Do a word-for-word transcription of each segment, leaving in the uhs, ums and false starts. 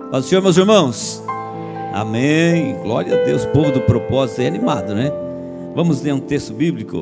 Paz do Senhor, meus irmãos. Amém. Glória a Deus. O povo do propósito é animado, né? Vamos ler um texto bíblico.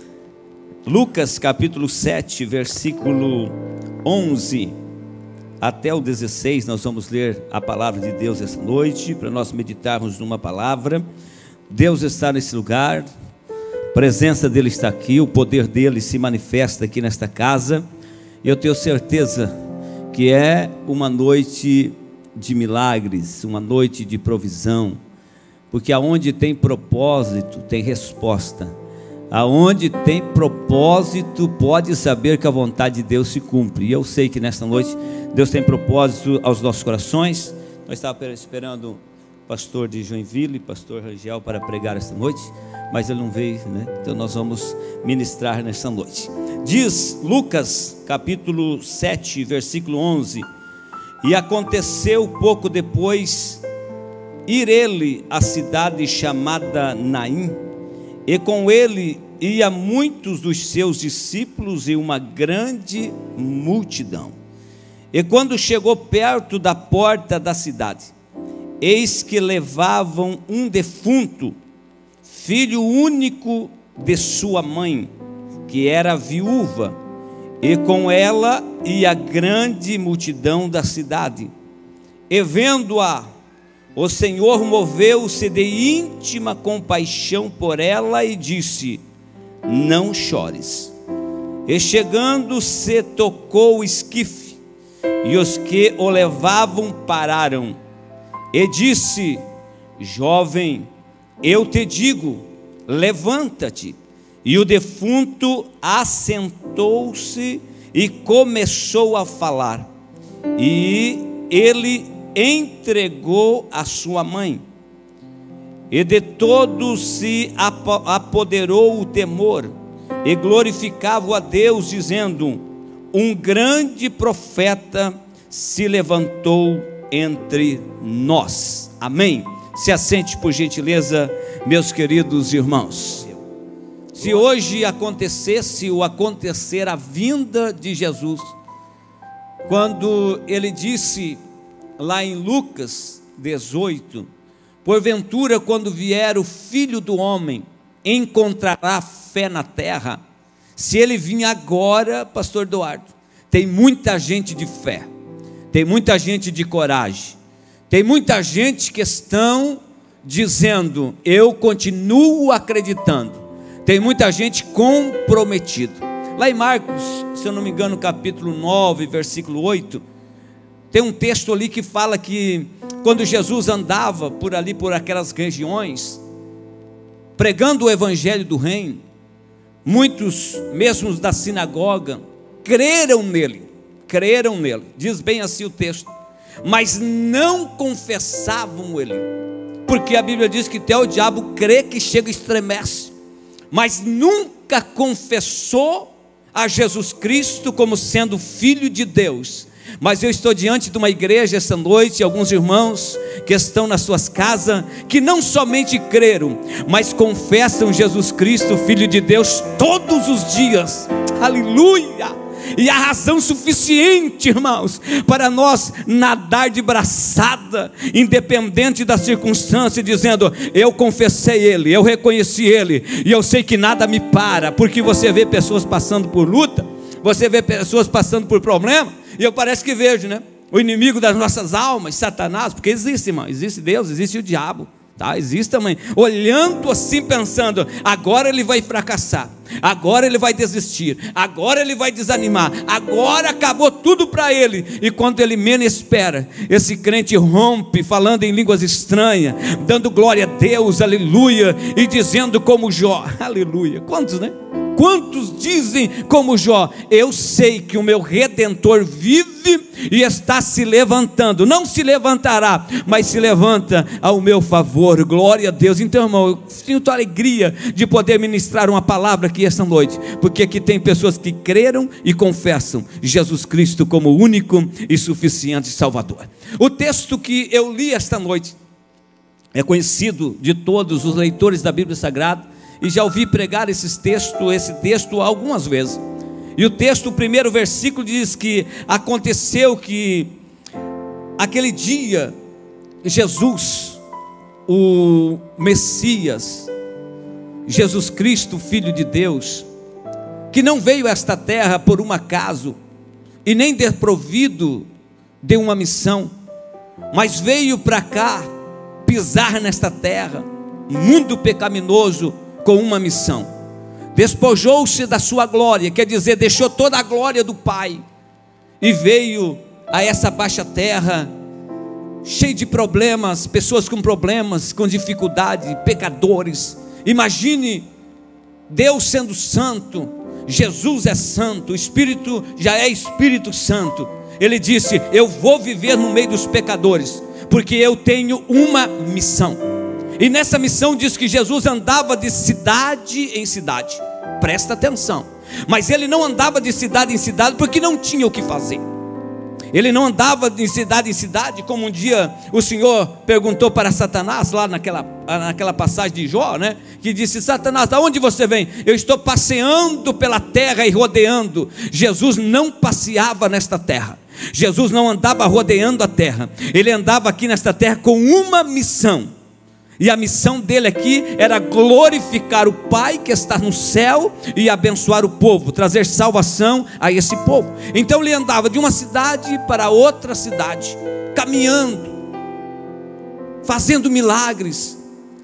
Lucas capítulo sete, versículo onze até o dezesseis. Nós vamos ler a palavra de Deus essa noite, para nós meditarmos numa palavra. Deus está nesse lugar, a presença dele está aqui, o poder dele se manifesta aqui nesta casa. E eu tenho certeza que é uma noite de milagres, uma noite de provisão, porque aonde tem propósito tem resposta. Aonde tem propósito pode saber que a vontade de Deus se cumpre. E eu sei que nesta noite Deus tem propósito aos nossos corações. Nós estávamos esperando o pastor de Joinville, pastor Rangel, para pregar esta noite, mas ele não veio, né? Então nós vamos ministrar nesta noite. Diz Lucas capítulo sete, versículo onze: e aconteceu pouco depois ir ele à cidade chamada Naim, e com ele ia muitos dos seus discípulos e uma grande multidão. E quando chegou perto da porta da cidade, eis que levavam um defunto, filho único de sua mãe, que era viúva, e com ela ia grande multidão da cidade. E vendo-a, o Senhor moveu-se de íntima compaixão por ela e disse: não chores. E chegando-se, tocou o esquife, e os que o levavam pararam. E disse: jovem, eu te digo, levanta-te. E o defunto assentou-se e começou a falar. E ele entregou a sua mãe. E de todos se apoderou o temor, e glorificavam a Deus, dizendo: um grande profeta se levantou entre nós. Amém. Se assente, por gentileza, meus queridos irmãos. Se hoje acontecesse ou acontecer a vinda de Jesus, quando ele disse lá em Lucas dezoito: porventura, quando vier o Filho do Homem, encontrará fé na terra? Se ele vir agora, pastor Eduardo, tem muita gente de fé, tem muita gente de coragem, tem muita gente que estão dizendo: eu continuo acreditando. Tem muita gente comprometida. Lá em Marcos, se eu não me engano, capítulo nove, versículo oito, tem um texto ali que fala que quando Jesus andava por ali, por aquelas regiões, pregando o evangelho do reino, muitos mesmo da sinagoga creram nele, creram nele, diz bem assim o texto, mas não confessavam ele, porque a Bíblia diz que até o diabo crê que chega e estremece, mas nunca confessou a Jesus Cristo como sendo Filho de Deus. Mas eu estou diante de uma igreja esta noite, alguns irmãos que estão nas suas casas, que não somente creram, mas confessam Jesus Cristo, Filho de Deus, todos os dias. Aleluia! E a razão suficiente, irmãos, para nós nadar de braçada, independente da circunstância, dizendo: eu confessei Ele, eu reconheci Ele, e eu sei que nada me para. Porque você vê pessoas passando por luta, você vê pessoas passando por problema, e eu parece que vejo, né? O inimigo das nossas almas, Satanás, porque existe, irmão, existe Deus, existe o diabo, tá? Existe também, olhando assim, pensando: agora ele vai fracassar, agora ele vai desistir, agora ele vai desanimar, agora acabou tudo para ele. E quando ele menos espera, esse crente rompe, falando em línguas estranhas, dando glória a Deus, aleluia, e dizendo como Jó, aleluia. Quantos, né? Quantos dizem como Jó: eu sei que o meu Redentor vive e está se levantando, não se levantará, mas se levanta ao meu favor. Glória a Deus. Então, irmão, eu sinto a alegria de poder ministrar uma palavra aqui esta noite, porque aqui tem pessoas que creram e confessam Jesus Cristo como único e suficiente Salvador. O texto que eu li esta noite é conhecido de todos os leitores da Bíblia Sagrada, e já ouvi pregar esses textos, esse texto algumas vezes. E o texto, o primeiro versículo diz que aconteceu que aquele dia, Jesus, o Messias, Jesus Cristo, Filho de Deus, que não veio a esta terra por um acaso, e nem desprovido de uma missão, mas veio para cá, pisar nesta terra, mundo pecaminoso, com uma missão. Despojou-se da sua glória, quer dizer, deixou toda a glória do Pai, e veio a essa baixa terra, cheio de problemas, pessoas com problemas, com dificuldade, pecadores. Imagine Deus sendo santo, Jesus é santo, o Espírito já é Espírito Santo. Ele disse: eu vou viver no meio dos pecadores, porque eu tenho uma missão. E nessa missão diz que Jesus andava de cidade em cidade. Presta atenção. Mas ele não andava de cidade em cidade porque não tinha o que fazer. Ele não andava de cidade em cidade, como um dia o Senhor perguntou para Satanás, lá naquela, naquela passagem de Jó, né? Que disse: Satanás, de onde você vem? Eu estou passeando pela terra e rodeando. Jesus não passeava nesta terra. Jesus não andava rodeando a terra. Ele andava aqui nesta terra com uma missão. E a missão dele aqui era glorificar o Pai que está no céu e abençoar o povo, trazer salvação a esse povo. Então ele andava de uma cidade para outra cidade, caminhando, fazendo milagres,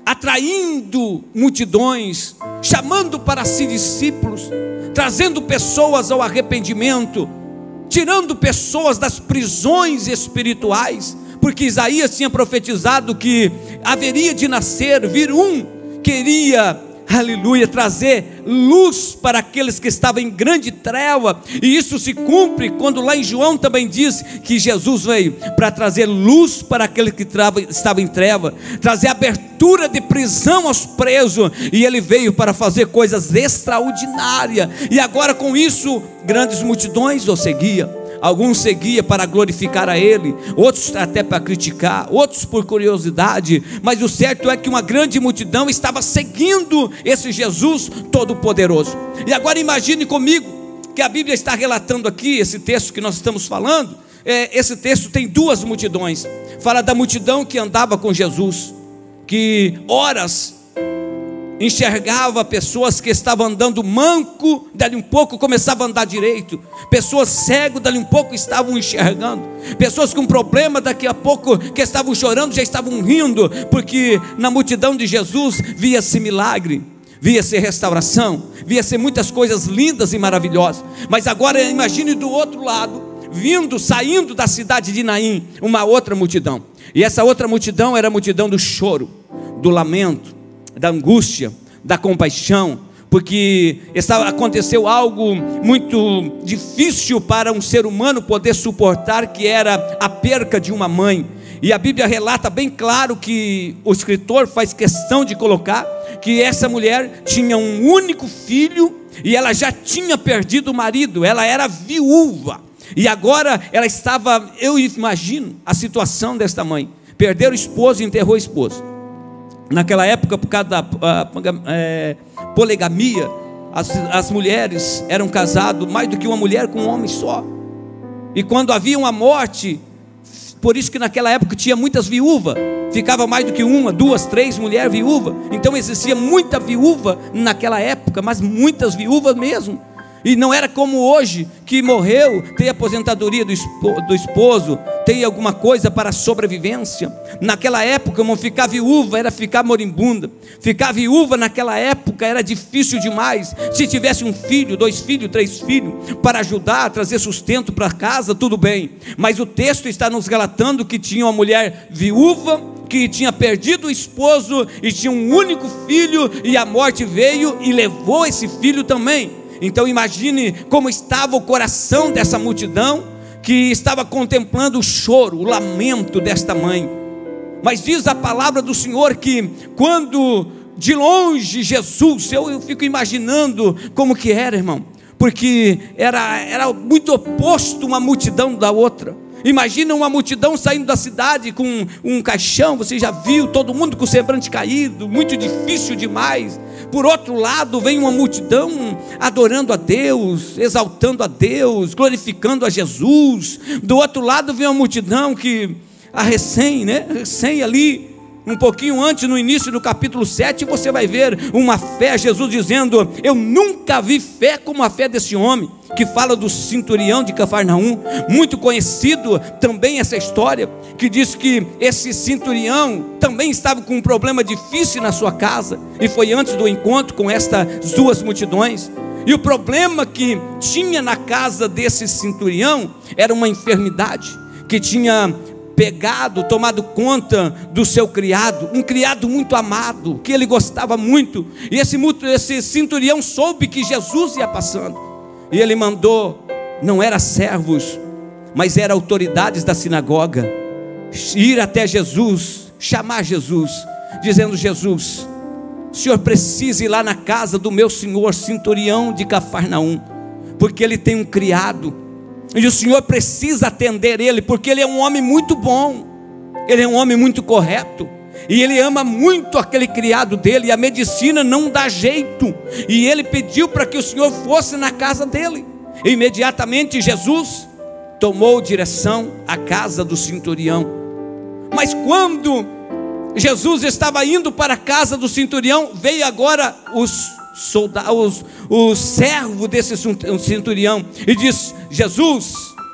atraindo multidões, chamando para si discípulos, trazendo pessoas ao arrependimento, tirando pessoas das prisões espirituais, porque Isaías tinha profetizado que haveria de nascer, vir um, queria, aleluia, trazer luz para aqueles que estavam em grande treva, e isso se cumpre quando lá em João também diz que Jesus veio para trazer luz para aqueles que estavam em treva, trazer abertura de prisão aos presos, e ele veio para fazer coisas extraordinárias, e agora com isso, grandes multidões o seguiam. Alguns seguiam para glorificar a ele, outros até para criticar, outros por curiosidade, mas o certo é que uma grande multidão estava seguindo esse Jesus todo-poderoso. E agora imagine comigo, que a Bíblia está relatando aqui, esse texto que nós estamos falando, é, esse texto tem duas multidões. Fala da multidão que andava com Jesus, que horas enxergava pessoas que estavam andando manco, dali um pouco começava a andar direito, pessoas cegas, dali um pouco estavam enxergando, pessoas com problema, daqui a pouco que estavam chorando, já estavam rindo, porque na multidão de Jesus via-se milagre, via-se restauração, via-se muitas coisas lindas e maravilhosas. Mas agora imagine do outro lado, vindo, saindo da cidade de Naim, uma outra multidão, e essa outra multidão era a multidão do choro, do lamento, da angústia, da compaixão, porque estava, aconteceu algo muito difícil para um ser humano poder suportar, que era a perca de uma mãe. E a Bíblia relata bem claro, que o escritor faz questão de colocar, que essa mulher tinha um único filho, e ela já tinha perdido o marido, ela era viúva, e agora ela estava, eu imagino a situação desta mãe, perder o esposo e enterrou o esposo. Naquela época, por causa da é, poligamia, as, as mulheres eram casadas, mais do que uma mulher com um homem só. E quando havia uma morte, por isso que naquela época tinha muitas viúvas, ficava mais do que uma, duas, três mulheres viúvas. Então existia muita viúva naquela época, mas muitas viúvas mesmo. E não era como hoje, que morreu, tem aposentadoria do esposo, do esposo, tem alguma coisa para sobrevivência. Naquela época, irmão, ficar viúva era ficar moribunda. Ficar viúva naquela época era difícil demais. Se tivesse um filho, dois filhos, três filhos, para ajudar, trazer sustento para casa, tudo bem. Mas o texto está nos relatando que tinha uma mulher viúva, que tinha perdido o esposo e tinha um único filho, e a morte veio e levou esse filho também. Então imagine como estava o coração dessa multidão, que estava contemplando o choro, o lamento desta mãe. Mas diz a palavra do Senhor que quando de longe Jesus, eu, eu fico imaginando como que era, irmão, porque era, era muito oposto uma multidão da outra. Imagina uma multidão saindo da cidade com um caixão, você já viu, todo mundo com o semblante caído, muito difícil demais. Por outro lado vem uma multidão adorando a Deus, exaltando a Deus, glorificando a Jesus. Do outro lado vem uma multidão que a recém, né? Recém ali, um pouquinho antes, no início do capítulo sete, você vai ver uma fé, Jesus dizendo: eu nunca vi fé como a fé desse homem, que fala do centurião de Cafarnaum, muito conhecido também essa história, que diz que esse centurião também estava com um problema difícil na sua casa, e foi antes do encontro com estas duas multidões. E o problema que tinha na casa desse centurião era uma enfermidade que tinha pegado, tomado conta do seu criado, um criado muito amado, que ele gostava muito. E esse, esse centurião soube que Jesus ia passando, e ele mandou, não era servos, mas eram autoridades da sinagoga, ir até Jesus, chamar Jesus, dizendo: Jesus, o senhor precisa ir lá na casa do meu senhor centurião de Cafarnaum, porque ele tem um criado, e o senhor precisa atender ele, porque ele é um homem muito bom, ele é um homem muito correto, e ele ama muito aquele criado dele, e a medicina não dá jeito, e ele pediu para que o senhor fosse na casa dele. E imediatamente Jesus tomou direção à casa do centurião. Mas quando Jesus estava indo para a casa do centurião, veio agora os soldados, o servo desse centurião, e disse: Jesus,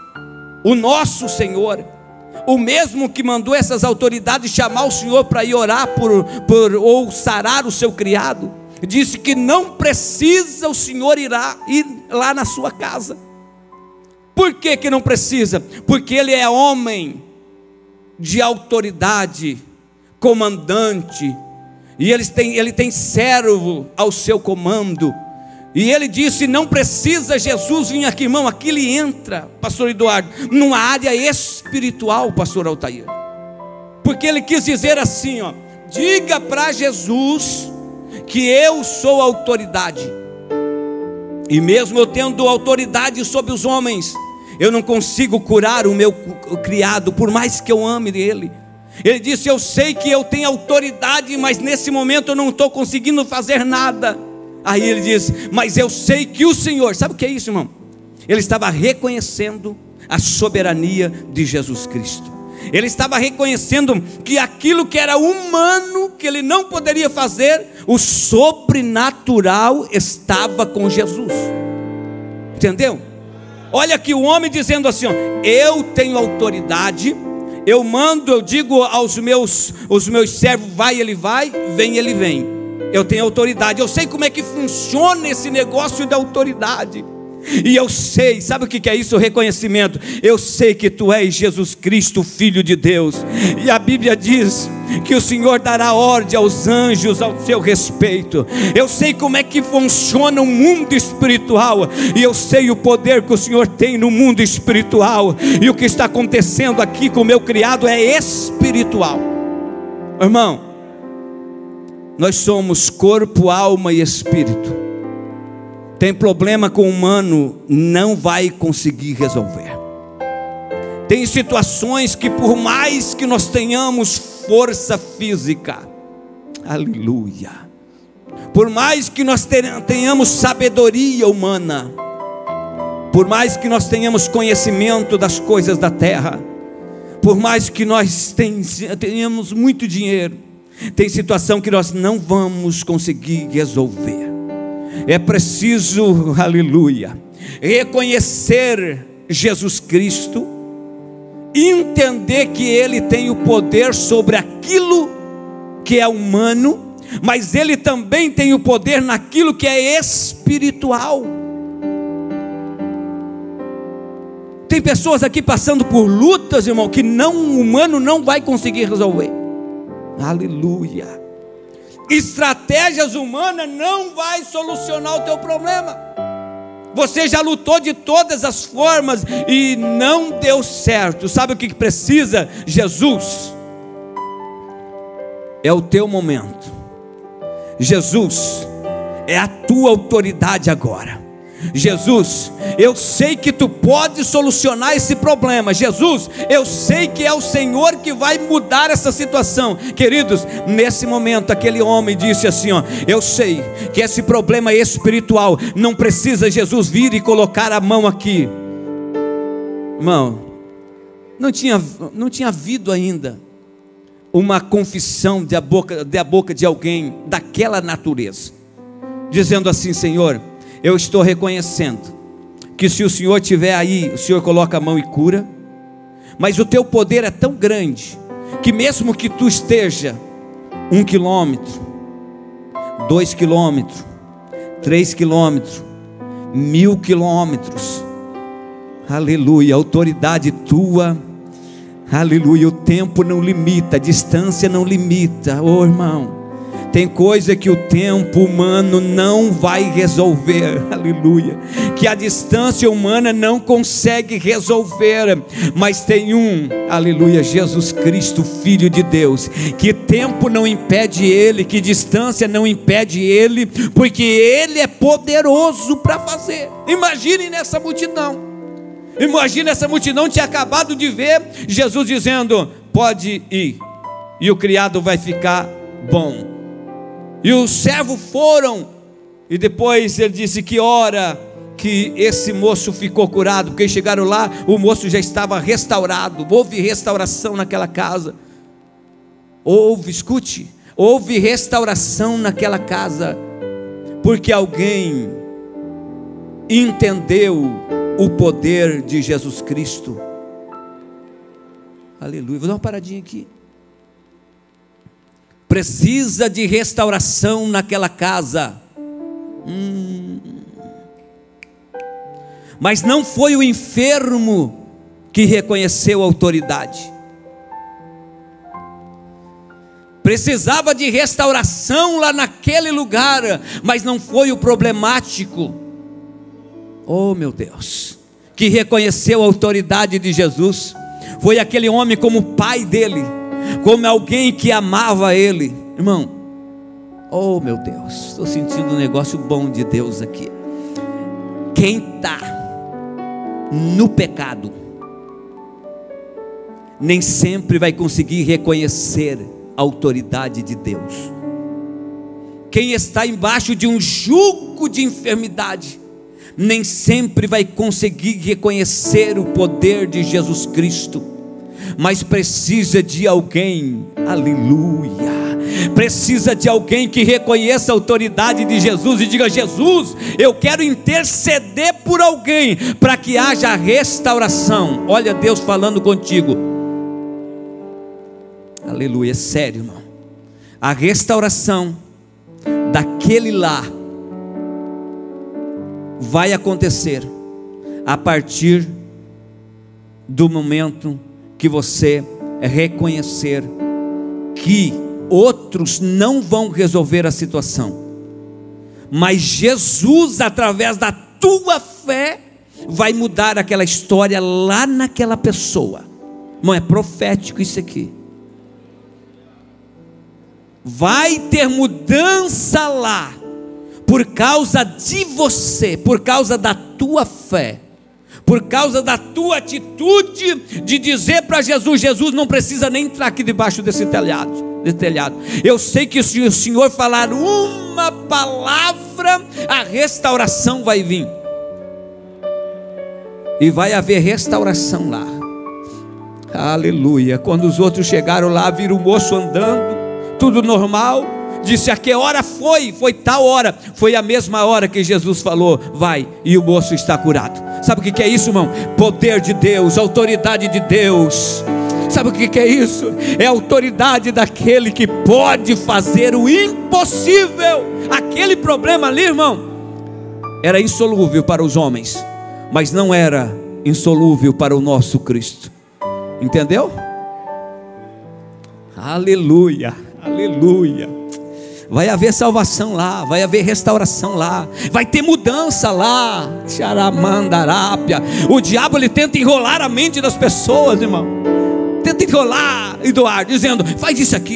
o nosso Senhor, o mesmo que mandou essas autoridades chamar o Senhor para ir orar por, por, ou sarar o seu criado, disse que não precisa o Senhor irá, ir lá na sua casa. Por que que não precisa? Porque ele é homem de autoridade, comandante, e ele tem, ele tem servo ao seu comando. E ele disse: não precisa Jesus vir aqui, irmão. Aqui ele entra, pastor Eduardo, numa área espiritual, pastor Altair, porque ele quis dizer assim, ó: diga para Jesus que eu sou autoridade, e mesmo eu tendo autoridade sobre os homens, eu não consigo curar o meu criado, por mais que eu ame ele. Ele disse: eu sei que eu tenho autoridade, mas nesse momento eu não estou conseguindo fazer nada. Aí ele diz: mas eu sei que o Senhor, sabe o que é isso, irmão? Ele estava reconhecendo a soberania de Jesus Cristo. Ele estava reconhecendo que aquilo que era humano, que ele não poderia fazer, o sobrenatural estava com Jesus. Entendeu? Olha aqui o homem dizendo assim, ó: eu tenho autoridade, eu mando, eu digo aos meus, os meus servos, vai, ele vai, vem, ele vem. Eu tenho autoridade, eu sei como é que funciona esse negócio da autoridade. E eu sei, sabe o que é isso? O reconhecimento. Eu sei que tu és Jesus Cristo, Filho de Deus. E a Bíblia diz que o Senhor dará ordem aos anjos ao seu respeito. Eu sei como é que funciona o mundo espiritual, e eu sei o poder que o Senhor tem no mundo espiritual. E o que está acontecendo aqui com o meu criado é espiritual. Irmão, nós somos corpo, alma e espírito. Tem problema com o humano, não vai conseguir resolver. Tem situações que, por mais que nós tenhamos força física, aleluia, por mais que nós tenhamos sabedoria humana, por mais que nós tenhamos conhecimento das coisas da terra, por mais que nós tenhamos muito dinheiro, tem situação que nós não vamos conseguir resolver. É preciso, aleluia, reconhecer Jesus Cristo, entender que Ele tem o poder sobre aquilo que é humano, mas Ele também tem o poder naquilo que é espiritual. Tem pessoas aqui passando por lutas, irmão, que não, o humano não vai conseguir resolver. Aleluia. Estratégias humanas não vai solucionar o teu problema. Você já lutou de todas as formas e não deu certo. Sabe o que precisa? Jesus, é o teu momento. Jesus, é a tua autoridade agora. Jesus, eu sei que tu pode solucionar esse problema. Jesus, eu sei que é o Senhor que vai mudar essa situação. Queridos, nesse momento aquele homem disse assim, ó: eu sei que esse problema é espiritual, não precisa Jesus vir e colocar a mão aqui. Irmão, não tinha, não tinha havido ainda uma confissão da boca, da boca de alguém daquela natureza, dizendo assim: Senhor, eu estou reconhecendo que se o Senhor estiver aí, o Senhor coloca a mão e cura, mas o teu poder é tão grande, que mesmo que tu esteja um quilômetro, dois quilômetros, três quilômetros, mil quilômetros, aleluia, a autoridade tua, aleluia, o tempo não limita, a distância não limita. Oh irmão, tem coisa que o tempo humano não vai resolver, aleluia, que a distância humana não consegue resolver, mas tem um, aleluia, Jesus Cristo, Filho de Deus, que tempo não impede Ele, que distância não impede Ele, porque Ele é poderoso para fazer. Imagine nessa multidão, imagine essa multidão tinha acabado de ver Jesus dizendo: pode ir, e o criado vai ficar bom. E os servos foram, e depois ele disse que hora que esse moço ficou curado, porque chegaram lá, o moço já estava restaurado. Houve restauração naquela casa, houve, escute, houve restauração naquela casa, porque alguém entendeu o poder de Jesus Cristo. Aleluia. Vou dar uma paradinha aqui. Precisa de restauração naquela casa. Hum. Mas não foi o enfermo que reconheceu a autoridade. Precisava de restauração lá naquele lugar, mas não foi o problemático. Oh meu Deus, que reconheceu a autoridade de Jesus. Foi aquele homem como pai dele, como alguém que amava ele. Irmão, oh meu Deus, estou sentindo um negócio bom de Deus aqui. Quem está no pecado nem sempre vai conseguir reconhecer a autoridade de Deus. Quem está embaixo de um jugo de enfermidade nem sempre vai conseguir reconhecer o poder de Jesus Cristo, mas precisa de alguém, aleluia, precisa de alguém que reconheça a autoridade de Jesus e diga: Jesus, eu quero interceder por alguém, para que haja restauração. Olha Deus falando contigo, aleluia, é sério irmão. A restauração daquele lar vai acontecer a partir do momento que você reconhecer que outros não vão resolver a situação, mas Jesus, através da tua fé, vai mudar aquela história lá naquela pessoa. Não é profético isso aqui? Vai ter mudança lá, por causa de você, por causa da tua fé, por causa da tua atitude de dizer para Jesus: Jesus não precisa nem entrar aqui debaixo desse telhado, desse telhado. Eu sei que se o Senhor falar uma palavra, a restauração vai vir, e vai haver restauração lá. Aleluia. Quando os outros chegaram lá, viram o moço andando, tudo normal, disse: a que hora foi? Foi tal hora. Foi a mesma hora que Jesus falou: vai, e o moço está curado. Sabe o que é isso, irmão? Poder de Deus, autoridade de Deus. Sabe o que é isso? É a autoridade daquele que pode fazer o impossível. Aquele problema ali, irmão, era insolúvel para os homens, mas não era insolúvel para o nosso Cristo. Entendeu? Aleluia, aleluia. Vai haver salvação lá, vai haver restauração lá, vai ter mudança lá. Xaramandarápia. O diabo, ele tenta enrolar a mente das pessoas, irmão. Tenta enrolar, Eduardo, dizendo: faz isso aqui,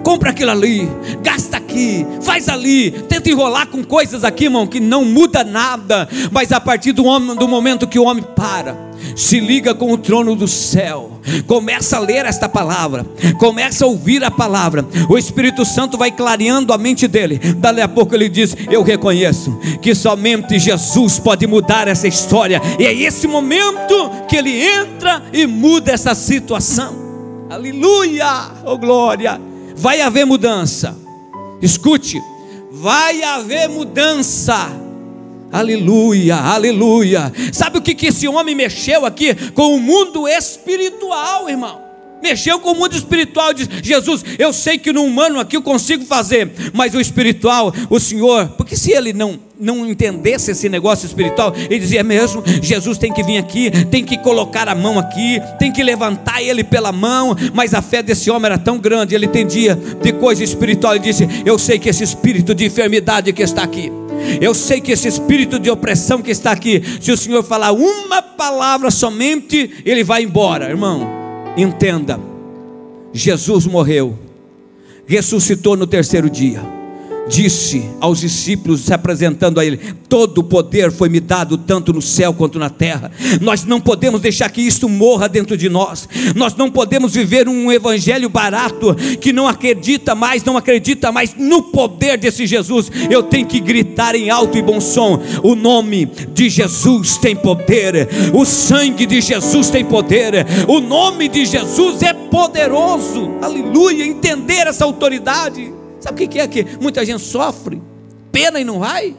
compra aquilo ali, gasta aqui, faz ali, tenta enrolar com coisas aqui, irmão, que não muda nada. Mas a partir do, homem, do momento que o homem para, se liga com o trono do céu, começa a ler esta palavra, começa a ouvir a palavra, o Espírito Santo vai clareando a mente dele. Dali a pouco ele diz: eu reconheço que somente Jesus pode mudar essa história. E é esse momento que ele entra e muda essa situação. Aleluia, oh glória. Vai haver mudança, escute, vai haver mudança, aleluia, aleluia. Sabe o que, que esse homem mexeu aqui? Com o mundo espiritual, irmão. Mexeu com o mundo espiritual. Diz: Jesus, eu sei que no humano aqui eu consigo fazer, mas o espiritual, o Senhor, porque se ele não, não entendesse esse negócio espiritual, ele dizia: é mesmo, Jesus tem que vir aqui, tem que colocar a mão aqui, tem que levantar ele pela mão. Mas a fé desse homem era tão grande, ele entendia de coisa espiritual. Ele disse: eu sei que esse espírito de enfermidade que está aqui, eu sei que esse espírito de opressão que está aqui, se o Senhor falar uma palavra somente, ele vai embora. Irmão, entenda, Jesus morreu, ressuscitou no terceiro dia, disse aos discípulos, se apresentando a ele: todo o poder foi me dado, tanto no céu quanto na terra. Nós não podemos deixar que isso morra dentro de nós. Nós não podemos viver um evangelho barato, que não acredita mais, não acredita mais no poder desse Jesus. Eu tenho que gritar em alto e bom som: o nome de Jesus tem poder, o sangue de Jesus tem poder, o nome de Jesus é poderoso. Aleluia, entender essa autoridade. Sabe o que é que muita gente sofre? Pena e não vai?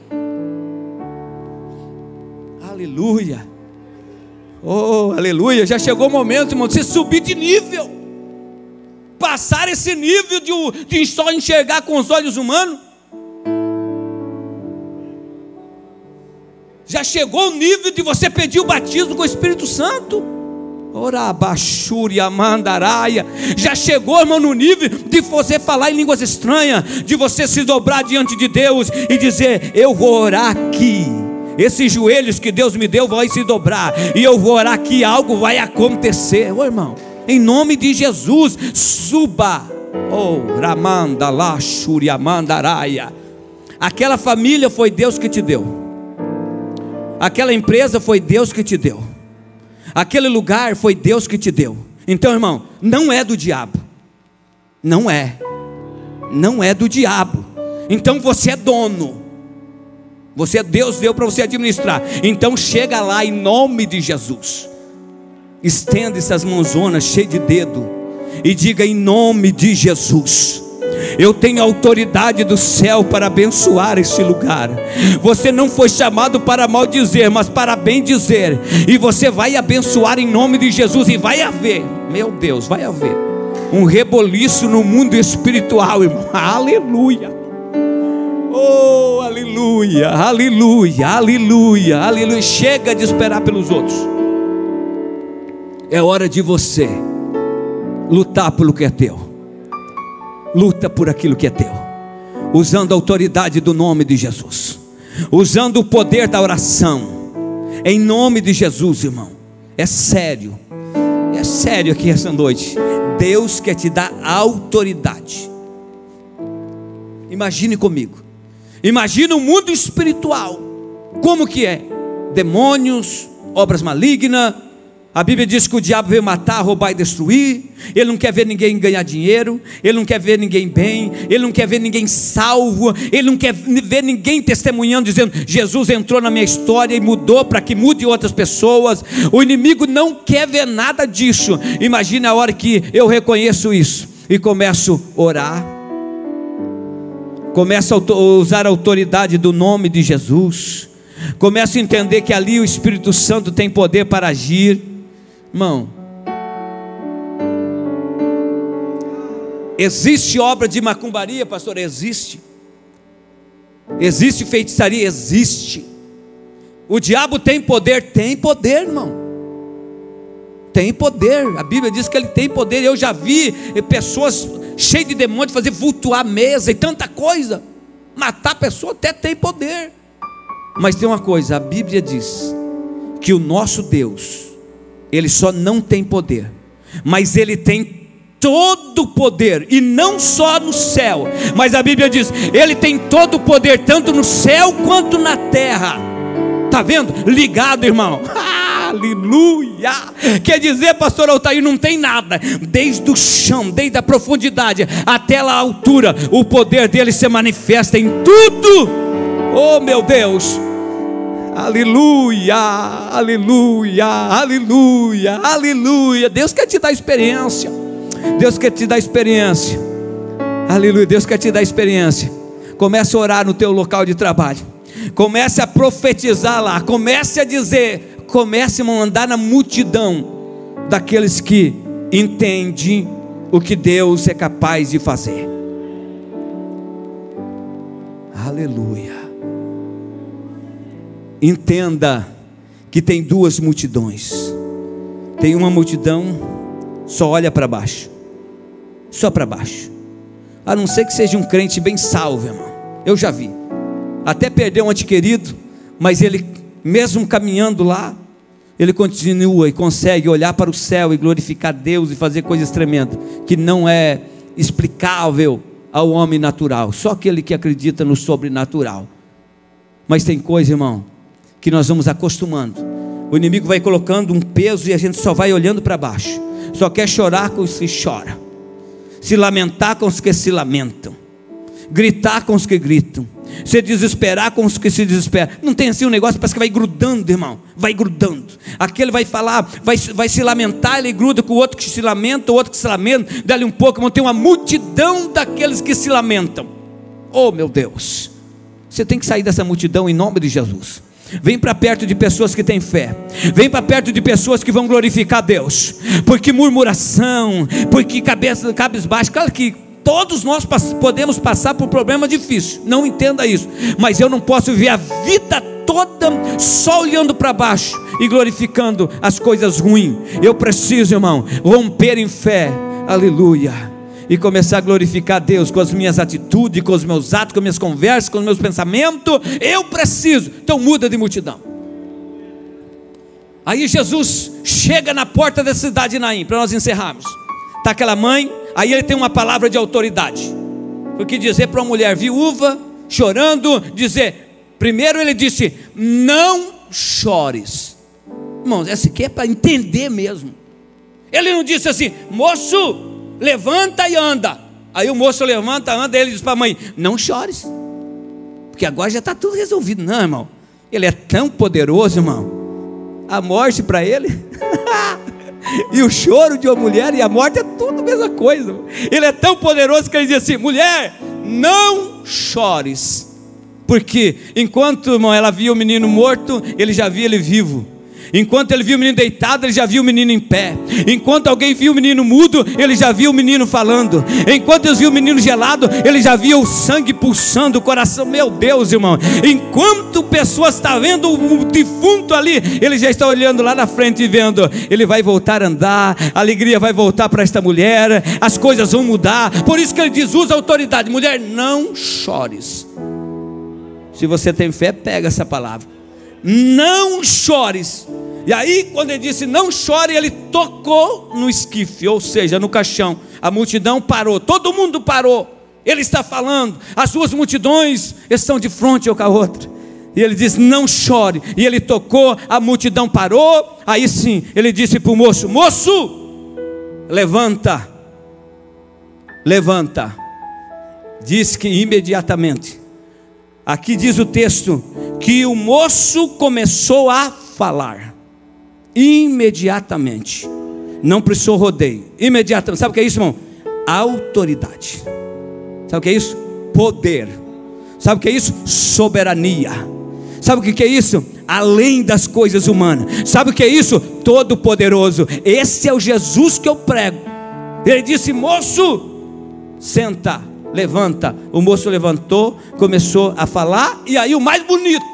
Aleluia. Oh, aleluia. Já chegou o momento, irmão, de você subir de nível, passar esse nível de, de só enxergar com os olhos humanos. Já chegou o nível de você pedir o batismo com o Espírito Santo. Já chegou, irmão, no nível de você falar em línguas estranhas, de você se dobrar diante de Deus e dizer: eu vou orar aqui, esses joelhos que Deus me deu vão se dobrar, e eu vou orar aqui, algo vai acontecer. Ô irmão, em nome de Jesus, suba. Oh, Ramanda lá, Shuriamandaraia. Aquela família foi Deus que te deu, aquela empresa foi Deus que te deu, aquele lugar foi Deus que te deu. Então, irmão, não é do diabo. Não é. Não é do diabo. Então você é dono. Você, Deus deu para você administrar. Então chega lá em nome de Jesus. Estenda essas mãozonas cheias de dedo e diga: em nome de Jesus, eu tenho autoridade do céu para abençoar este lugar. Você não foi chamado para maldizer, mas para bendizer. E você vai abençoar em nome de Jesus. E vai haver, meu Deus, vai haver um reboliço no mundo espiritual, irmão. Aleluia. Oh, aleluia, aleluia, aleluia, aleluia. Chega de esperar pelos outros. É hora de você lutar pelo que é teu. Luta por aquilo que é teu, usando a autoridade do nome de Jesus, usando o poder da oração, em nome de Jesus, irmão. É sério, é sério aqui essa noite. Deus quer te dar autoridade. Imagine comigo, imagine o mundo espiritual, como que é? Demônios, obras malignas. A Bíblia diz que o diabo veio matar, roubar e destruir. Ele não quer ver ninguém ganhar dinheiro, ele não quer ver ninguém bem, ele não quer ver ninguém salvo, ele não quer ver ninguém testemunhando, dizendo: Jesus entrou na minha história e mudou para que mude outras pessoas. O inimigo não quer ver nada disso. Imagine a hora que eu reconheço isso e começo a orar, começo a usar a autoridade do nome de Jesus, começo a entender que ali o Espírito Santo tem poder para agir. Irmão, existe obra de macumbaria, pastor? Existe. Existe feitiçaria? Existe. O diabo tem poder? Tem poder, irmão. Tem poder. A Bíblia diz que ele tem poder. Eu já vi pessoas cheias de demônios fazer vultuar a mesa e tanta coisa. Matar a pessoa até tem poder. Mas tem uma coisa, a Bíblia diz que o nosso Deus, Ele só não tem poder, mas Ele tem todo todo o poder, e não só no céu, mas a Bíblia diz, Ele tem todo o poder, tanto no céu quanto na terra. Está vendo? Ligado, irmão. Aleluia. Quer dizer, pastor Altair, não tem nada, desde o chão, desde a profundidade até a altura, o poder dele se manifesta em tudo. Oh meu Deus, aleluia, aleluia, aleluia, aleluia. Deus quer te dar experiência, Deus quer te dar experiência, aleluia. Deus quer te dar experiência. Comece a orar no teu local de trabalho, comece a profetizar lá, comece a dizer, comece a andar na multidão daqueles que entendem o que Deus é capaz de fazer. Aleluia. Entenda que tem duas multidões. Tem uma multidão só olha para baixo, só para baixo, a não ser que seja um crente bem salvo, irmão. Eu já vi, até perdeu um ente querido, mas ele mesmo caminhando lá, ele continua e consegue olhar para o céu e glorificar Deus e fazer coisas tremendas, que não é explicável ao homem natural, só aquele que acredita no sobrenatural. Mas tem coisa, irmão, que nós vamos acostumando. O inimigo vai colocando um peso e a gente só vai olhando para baixo, só quer chorar com os que choram, se lamentar com os que se lamentam, gritar com os que gritam, se desesperar com os que se desesperam. Não tem assim um negócio, parece que vai grudando, irmão, vai grudando. Aquele vai falar, vai, vai se lamentar, ele gruda com o outro que se lamenta, o outro que se lamenta, dali um pouco vão ter uma multidão daqueles que se lamentam. Oh meu Deus, você tem que sair dessa multidão em nome de Jesus. Vem para perto de pessoas que têm fé, vem para perto de pessoas que vão glorificar Deus, porque murmuração, porque cabeça, cabisbaixo, claro que todos nós podemos passar por problema difícil, não entenda isso, mas eu não posso viver a vida toda só olhando para baixo e glorificando as coisas ruins. Eu preciso, irmão, romper em fé, aleluia, e começar a glorificar Deus com as minhas atitudes, com os meus atos, com as minhas conversas, com os meus pensamentos. Eu preciso, então muda de multidão. Aí Jesus chega na porta da cidade de Naim, para nós encerrarmos. Está aquela mãe, aí ele tem uma palavra de autoridade, porque dizer para uma mulher viúva, chorando, dizer, primeiro ele disse, não chores. Irmãos, essa aqui é para entender mesmo. Ele não disse assim, moço, levanta e anda. Aí o moço levanta, anda, ele diz para a mãe, não chores, porque agora já está tudo resolvido. Não, irmão, ele é tão poderoso, irmão, a morte para ele e o choro de uma mulher e a morte é tudo a mesma coisa. Ele é tão poderoso que ele diz assim, mulher, não chores, porque enquanto, irmão, ela via o menino morto, ele já via ele vivo. Enquanto ele viu o menino deitado, ele já viu o menino em pé. Enquanto alguém viu o menino mudo, ele já viu o menino falando. Enquanto eles viu o menino gelado, ele já via o sangue pulsando, o coração. Meu Deus, irmão, enquanto pessoas estão vendo o defunto ali, ele já está olhando lá na frente e vendo, ele vai voltar a andar, a alegria vai voltar para esta mulher, as coisas vão mudar. Por isso que ele diz, usa autoridade, mulher, não chores. Se você tem fé, pega essa palavra, não chores. E aí quando ele disse não chore, ele tocou no esquife, ou seja, no caixão. A multidão parou, todo mundo parou. Ele está falando, as suas multidões estão de frente uma com a outra, e ele diz não chore, e ele tocou, a multidão parou. Aí sim, ele disse para o moço, moço, levanta, levanta. Diz que imediatamente, aqui diz o texto, que o moço começou a falar, imediatamente, não precisou rodeio, imediatamente. Sabe o que é isso, irmão? Autoridade. Sabe o que é isso? Poder. Sabe o que é isso? Soberania. Sabe o que é isso? Além das coisas humanas. Sabe o que é isso? Todo poderoso. Esse é o Jesus que eu prego. Ele disse, moço, senta, levanta. O moço levantou, começou a falar, e aí o mais bonito,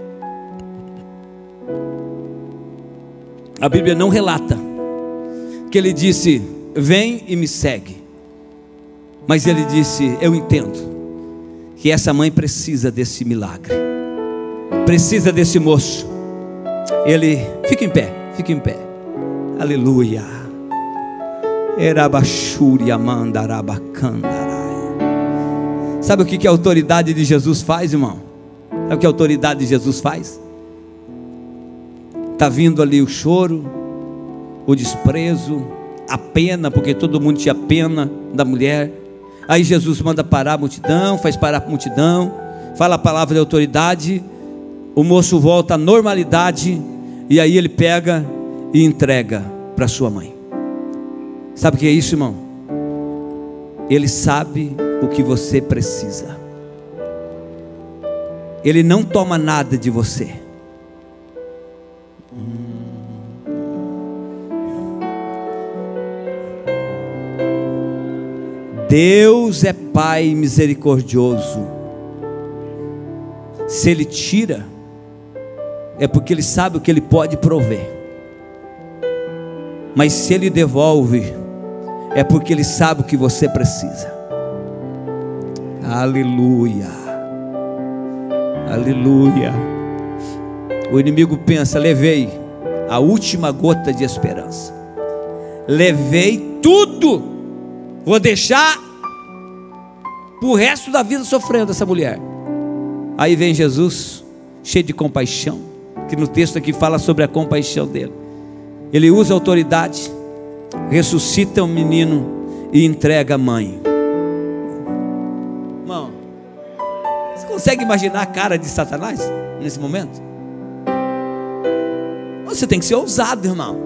a Bíblia não relata que ele disse, vem e me segue, mas ele disse, eu entendo que essa mãe precisa desse milagre, precisa desse moço. Ele, fica em pé, fica em pé, aleluia, Sabe o que a autoridade de Jesus faz, irmão? Sabe o que a autoridade de Jesus faz? Está vindo ali o choro, o desprezo, a pena, porque todo mundo tinha pena da mulher. Aí Jesus manda parar a multidão, faz parar a multidão, fala a palavra de autoridade, o moço volta à normalidade, e aí ele pega e entrega para sua mãe. Sabe o que é isso, irmão? Ele sabe o que você precisa. Ele não toma nada de você. Deus é Pai misericordioso. Se Ele tira, é porque Ele sabe o que Ele pode prover. Mas se Ele devolve, é porque Ele sabe o que você precisa. Aleluia, aleluia. O inimigo pensa: levei a última gota de esperança, levei tudo, vou deixar para o resto da vida sofrendo essa mulher. Aí vem Jesus, cheio de compaixão, que no texto aqui fala sobre a compaixão dele. Ele usa a autoridade, ressuscita o menino e entrega a mãe. Irmão, você consegue imaginar a cara de Satanás nesse momento? Você tem que ser ousado, irmão.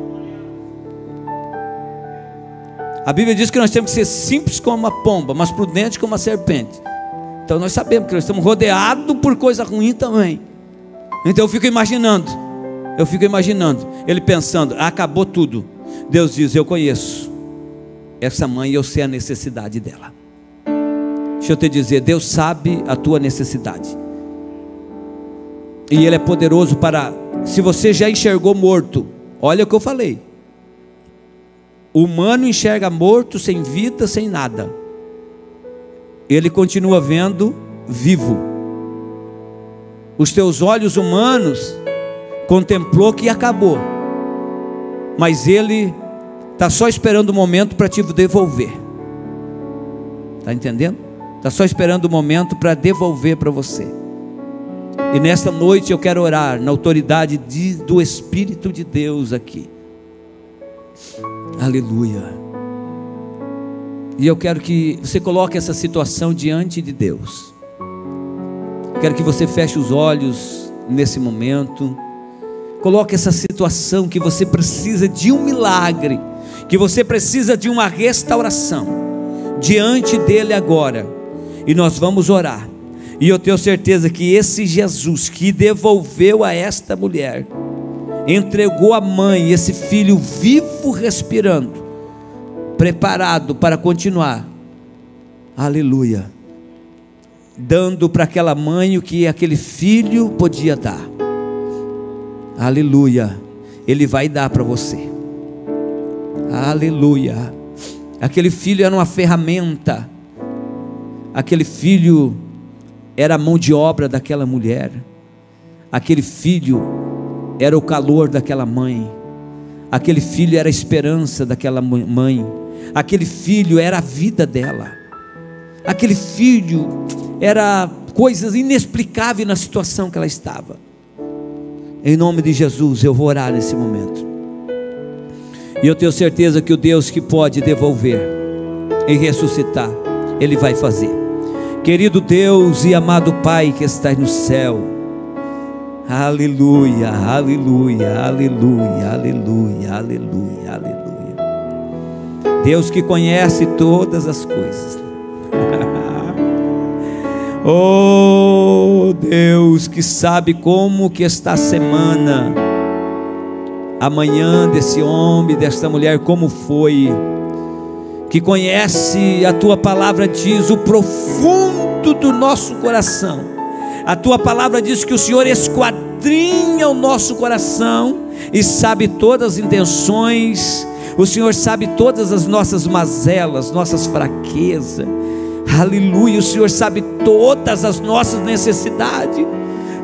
A Bíblia diz que nós temos que ser simples como uma pomba, mas prudentes como uma serpente. Então nós sabemos que nós estamos rodeados por coisa ruim também. Então eu fico imaginando, eu fico imaginando, ele pensando: acabou tudo. Deus diz: eu conheço essa mãe e eu sei a necessidade dela. Deixa eu te dizer, Deus sabe a tua necessidade. E Ele é poderoso para, se você já enxergou morto, olha o que eu falei. O humano enxerga morto, sem vida, sem nada. Ele continua vendo vivo. Os teus olhos humanos contemplou que acabou, mas Ele está só esperando o momento para te devolver. Está entendendo? Está só esperando o momento para devolver para você. E nesta noite eu quero orar na autoridade de, do Espírito de Deus aqui. Aleluia. E eu quero que você coloque essa situação diante de Deus. Quero que você feche os olhos nesse momento. Coloque essa situação que você precisa de um milagre, que você precisa de uma restauração, diante dele agora. E nós vamos orar. E eu tenho certeza que esse Jesus que devolveu a esta mulher, entregou a mãe, esse filho vivo, respirando, preparado para continuar, aleluia, dando para aquela mãe o que aquele filho podia dar. Aleluia. Ele vai dar para você. Aleluia. Aquele filho era uma ferramenta. Aquele filho era a mão de obra daquela mulher. Aquele filho era o calor daquela mãe. Aquele filho era a esperança daquela mãe. Aquele filho era a vida dela. Aquele filho era coisas inexplicáveis na situação que ela estava. Em nome de Jesus eu vou orar nesse momento. E eu tenho certeza que o Deus que pode devolver e ressuscitar, Ele vai fazer. Querido Deus e amado Pai que estás no céu, aleluia, aleluia, aleluia, aleluia, aleluia, aleluia. Deus que conhece todas as coisas. Oh Deus que sabe como que está a semana, amanhã desse homem, desta mulher, como foi, que conhece, a tua palavra diz, o profundo do nosso coração. A tua palavra diz que o Senhor esquadrinha o nosso coração e sabe todas as intenções. O Senhor sabe todas as nossas mazelas, nossas fraquezas. Aleluia. O Senhor sabe todas as nossas necessidades.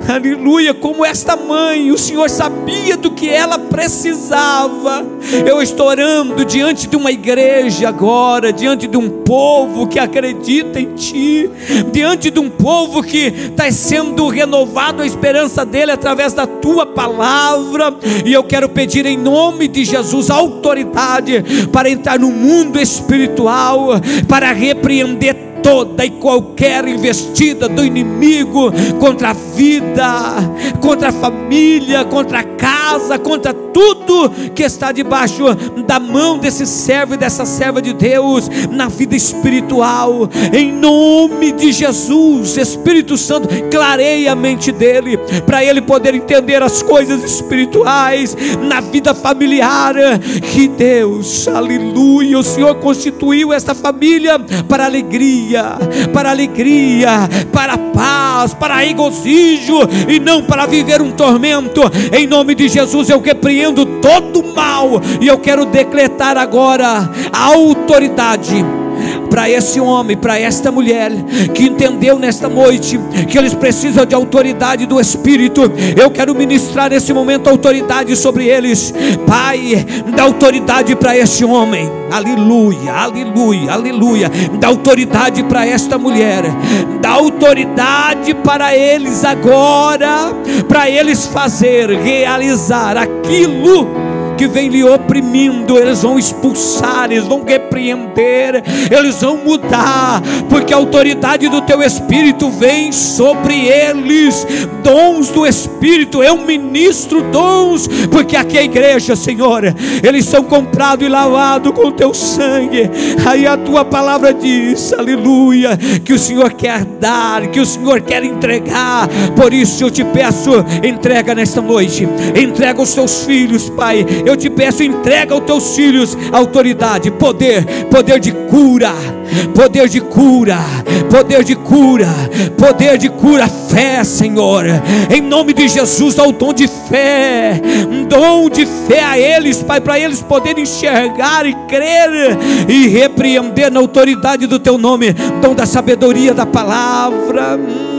aleluia, como esta mãe, o Senhor sabia do que ela precisava. Eu estou orando diante de uma igreja agora, diante de um povo que acredita em Ti, diante de um povo que está sendo renovado a esperança dele através da Tua palavra, e eu quero pedir em nome de Jesus autoridade para entrar no mundo espiritual, para repreender toda e qualquer investida do inimigo contra a vida, contra a família, contra a casa, contra tudo que está debaixo da mão desse servo e dessa serva de Deus na vida espiritual. Em nome de Jesus, Espírito Santo, clareia a mente dele, para ele poder entender as coisas espirituais na vida familiar. Que Deus, aleluia, o Senhor constituiu esta família para alegria, para alegria, para paz, para regozijo, e não para viver um tormento. Em nome de Jesus eu repreendo todo o mal, e eu quero decretar agora a autoridade para esse homem, para esta mulher que entendeu nesta noite que eles precisam de autoridade do Espírito. Eu quero ministrar nesse momento autoridade sobre eles. Pai, dá autoridade para esse homem, aleluia, aleluia, aleluia. Dá autoridade para esta mulher, dá autoridade para eles agora, para eles fazer, realizar aquilo que vem lhe oprimindo. Eles vão expulsar, eles vão repreender, eles vão mudar, porque a autoridade do Teu Espírito vem sobre eles. Dons do Espírito, eu ministro dons, porque aqui é a igreja, Senhor, eles são comprados e lavados com o Teu sangue. Aí a Tua palavra diz, aleluia, que o Senhor quer dar, que o Senhor quer entregar. Por isso eu te peço, entrega nesta noite, entrega os Teus filhos, Pai. Eu te peço, entrega aos Teus filhos autoridade, poder, poder de cura, poder de cura, poder de cura, poder de cura, fé, Senhor, em nome de Jesus. Dá o dom de fé, um dom de fé a eles, Pai, para eles poderem enxergar e crer e repreender na autoridade do Teu nome. Dom da sabedoria da palavra,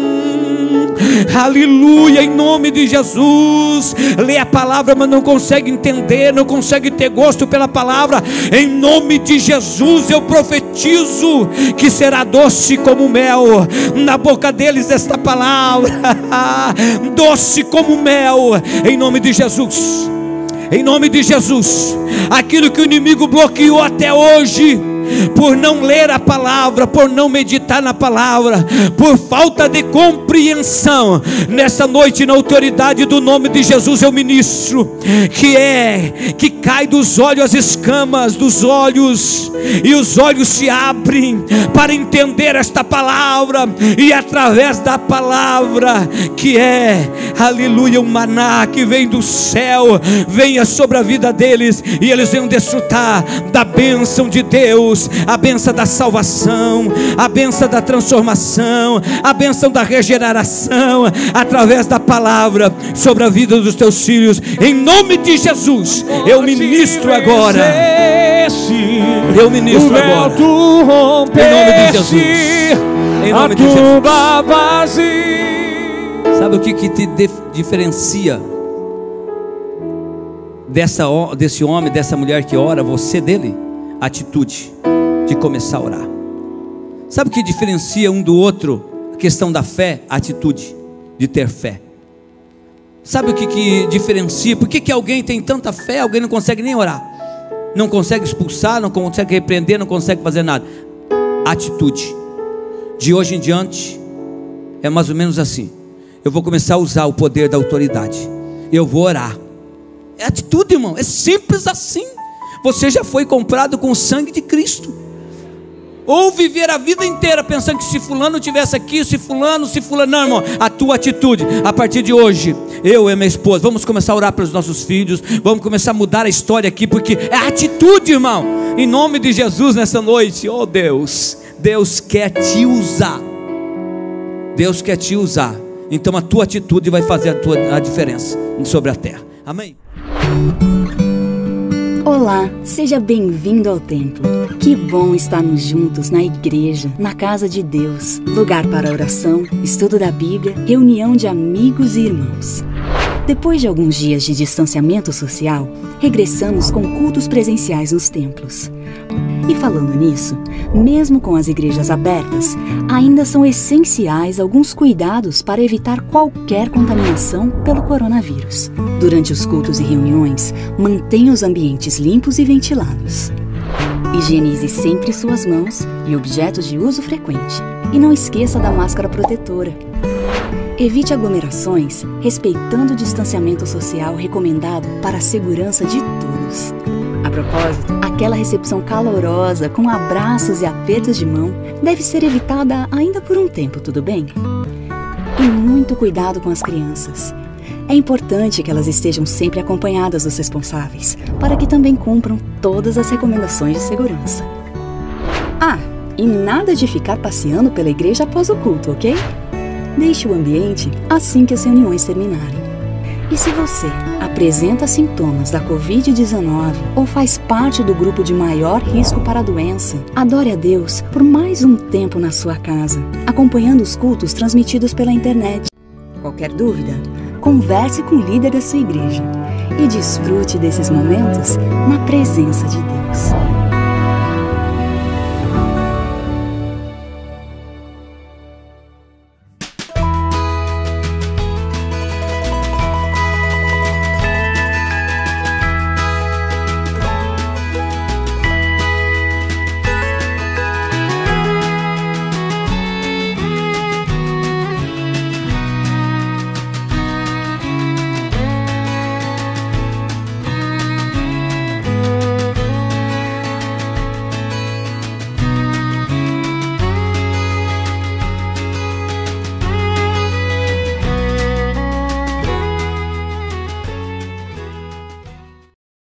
aleluia, em nome de Jesus. Lê a palavra, mas não consegue entender, não consegue ter gosto pela palavra. Em nome de Jesus eu profetizo que será doce como mel na boca deles esta palavra, doce como mel, em nome de Jesus, em nome de Jesus. Aquilo que o inimigo bloqueou até hoje, por não ler a palavra, por não meditar na palavra, por falta de compreensão, nessa noite, na autoridade do nome de Jesus, eu ministro que é, que cai dos olhos as escamas dos olhos, e os olhos se abrem para entender esta palavra, e através da palavra, que é, aleluia, um maná que vem do céu, venha sobre a vida deles, e eles venham desfrutar da bênção de Deus, a bênção da salvação, a bênção da transformação, a bênção da regeneração, através da palavra sobre a vida dos Teus filhos. Em nome de Jesus eu ministro agora, eu ministro agora, em nome de Jesus, em nome de Jesus. Sabe o que, que te diferencia dessa, desse homem, dessa mulher que ora, você dele? Atitude de começar a orar. Sabe o que diferencia um do outro? A questão da fé, a atitude de ter fé. Sabe o que, que diferencia? Por que, que alguém tem tanta fé, alguém não consegue nem orar, não consegue expulsar, não consegue repreender, não consegue fazer nada? Atitude. De hoje em diante é mais ou menos assim: eu vou começar a usar o poder da autoridade, eu vou orar. É atitude, irmão, é simples assim. Você já foi comprado com o sangue de Cristo. Ou viver a vida inteira pensando que se fulano tivesse aqui, se fulano, se fulano, não, irmão, a tua atitude, a partir de hoje, eu e minha esposa, vamos começar a orar pelos nossos filhos, vamos começar a mudar a história aqui, porque é atitude, irmão, em nome de Jesus nessa noite. Oh Deus, Deus quer te usar, Deus quer te usar, então a tua atitude vai fazer a, tua, a diferença sobre a terra, amém? Olá, seja bem-vindo ao templo. Que bom estarmos juntos na igreja, na casa de Deus, lugar para oração, estudo da Bíblia, reunião de amigos e irmãos. Depois de alguns dias de distanciamento social, regressamos com cultos presenciais nos templos. E falando nisso, mesmo com as igrejas abertas, ainda são essenciais alguns cuidados para evitar qualquer contaminação pelo coronavírus. Durante os cultos e reuniões, mantenha os ambientes limpos e ventilados. Higienize sempre suas mãos e objetos de uso frequente. E não esqueça da máscara protetora. Evite aglomerações, respeitando o distanciamento social recomendado para a segurança de todos. A propósito, aquela recepção calorosa com abraços e apertos de mão deve ser evitada ainda por um tempo, tudo bem? E muito cuidado com as crianças. É importante que elas estejam sempre acompanhadas dos responsáveis, para que também cumpram todas as recomendações de segurança. Ah, e nada de ficar passeando pela igreja após o culto, ok? Deixe o ambiente assim que as reuniões terminarem. E se você apresenta sintomas da covid dezenove ou faz parte do grupo de maior risco para a doença, adore a Deus por mais um tempo na sua casa, acompanhando os cultos transmitidos pela internet. Qualquer dúvida, converse com o líder da sua igreja e desfrute desses momentos na presença de Deus.